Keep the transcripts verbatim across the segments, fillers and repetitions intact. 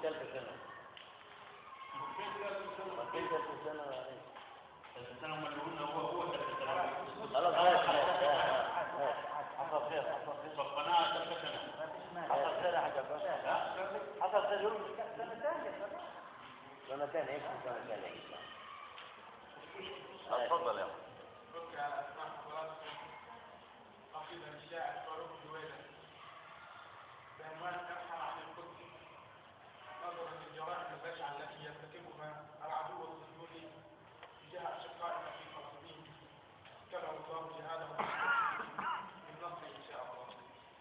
مئة ألف سنة. مئة ألف سنة يعني. ألف سنة مليون هو هو ألف سنة. خلاص خلاص خلاص. حصل خير حصل خير. فقناة ألف سنة. حصل خير يا حاج عباس. حصل خير يوم. سنتين. سنتين إيه سنتين. تفضل يا أخي. قصيدة للشاعر فاروق الجويني بعنوان أبحث عن القدس نظرا للجرائم البشعة التي يرتكبها العدو الصهيوني تجاه أشقائنا في فلسطين كره الله جهاده بالنصر إن شاء الله.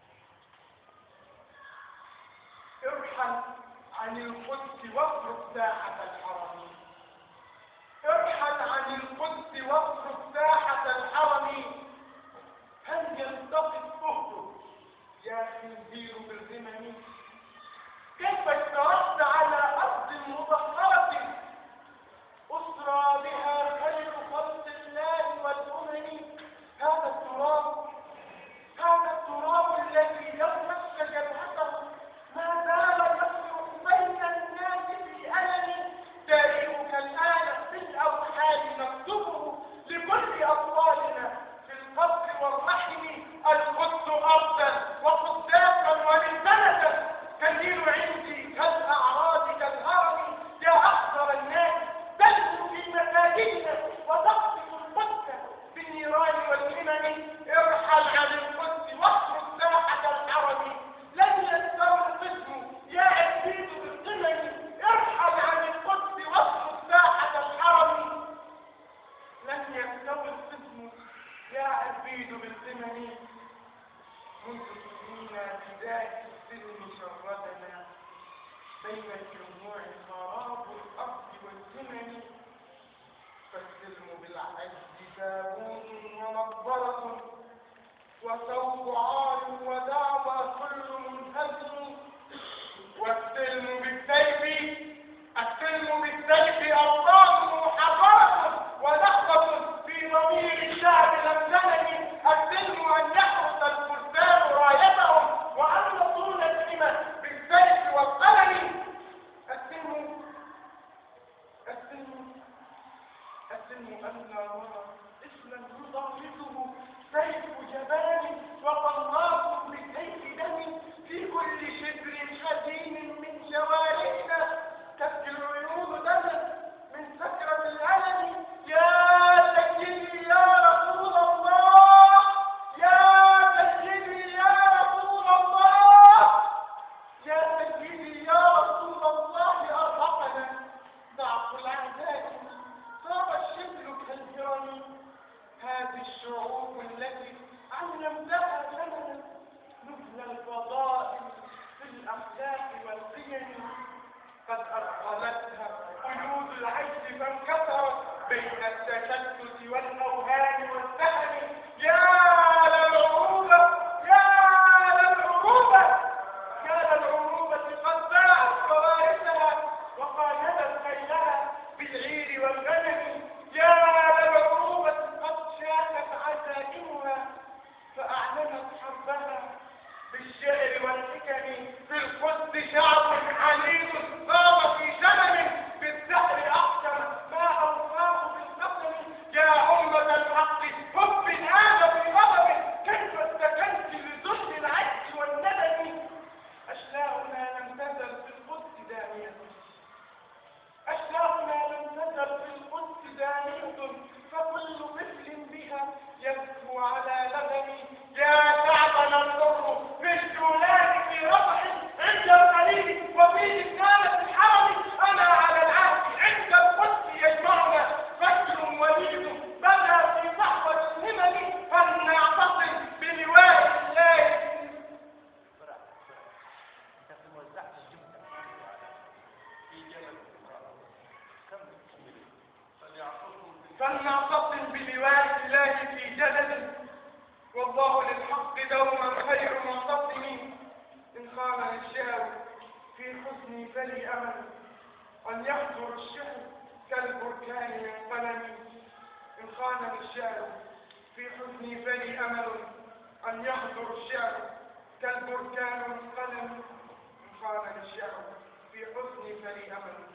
ارحل عن القدس واترك ساحة الحرم. ارحل عن القدس واترك ساحة الحرم. هل يلتقي الصهد يا خنزير بالغمم؟ كيف اشتركت على أرض مطهرة أسرى بها خير خلق الله والأمم؟ هذا التراب هذا التراب الذي يوم جبهته ما زال يصرخ بين الناس بألم. تاريخك الآن في الأوحال نكتبه لكل أطفالنا في القبر والرحم. القدس أرضا وقداسا ولسنة كالنيل عندي كالأعراض كالهرم. يا أخضر الناس تلهو في مساجدنا وتقصف القدس بالنيران والهمم. ارحل عن القدس واترك ساحة الحرم. لن يستوي القسم يا عبيد بالقمم. ارحل عن القدس واترك ساحة الحرم. لن يستوي القسم يا عبيد بالقمم. منذ سنين بداية السلم شردنا بين الجموع خراب الأرض والزمن. فالسلم بالعز تابوت ومقبرة وسوق عار ودعوى كل منهزم. والسلم بالسيف السلم بالسيف أرقام محررة ولحظة في ضمير الشعب لم تنم. السلم أن يحرس الفرسان رايتهم وأن يصون الدماء بالسيف والقلم. السلم السلم السلم أن لا نرى اسما يضربه سيف جبان وقناص بسيف دم في كل شبر حزين من جوارحنا تبكي العيون دما من سكرة الألم. يا سيدي يا رسول الله يا سيدي يا رسول الله يا سيدي يا رسول الله أرهقنا ضعف الأعداء صار الشبل كالهرم. هذه الشعوب التي علمتها لنا نبل الفضائل في الأخلاق والقيم قد أرقلتها قيود العيش فانكسرت بين التشتت والأوهام والسهل. يا للعروبة يا للعروبة يا للعروبة قد باعت فوارسها وقايدت خيلها بالعير والغنم. يا للعروبة قد شاكت عزائمها فأعلنت حربها بالشعر والحكم. في القدس شعب عنيد صاب في زمن بالسحر أقسم ما أوفاه بالقسم. يا أمة الحق حب هذا في غضب كيف استكنت لذل العجز والندم. أشلاؤنا لم تزل في القدس دامية أشلاؤنا لم تزل في القدس دامية فكل طفل بها يبكو على لبن. يا شعبنا الحر في الجولان في رفح عند الخليل وفي جنانة الحرم. أنا على العهد عند القدس يجمعنا فجر وليد بدا في صحوة الهمم. فلنعتصم بلواء الله. فلنعتصم بلواء الله في جدل والله للحق دوما خير معتصم. إن خان الشعر في حزني فلي أمل أن يحضر الشعر كالبركان من قلمي. إن خان الشعر في حزني فلي أمل أن يحضر الشعر كالبركان من قلمي. إن خان الشعر في حزني فلي أمل